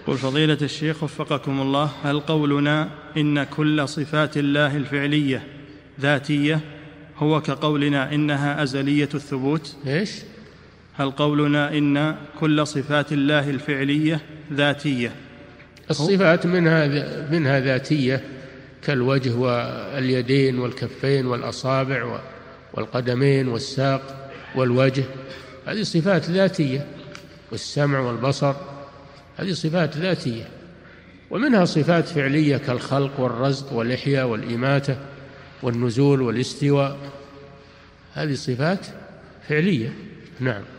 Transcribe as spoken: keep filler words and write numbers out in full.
قل فضيلة الشيخ وفقكم الله، هل قولنا إن كل صفات الله الفعلية ذاتية هو كقولنا إنها أزلية الثبوت؟ إيش؟ هل قولنا إن كل صفات الله الفعلية ذاتية؟ الصفات منها منها ذاتية كالوجه واليدين والكفين والأصابع والقدمين والساق والوجه، هذه صفات ذاتية، والسمع والبصر، هذه صفات ذاتية. ومنها صفات فعلية كالخلق والرزق والإحياء والإماتة والنزول والاستواء، هذه صفات فعلية. نعم.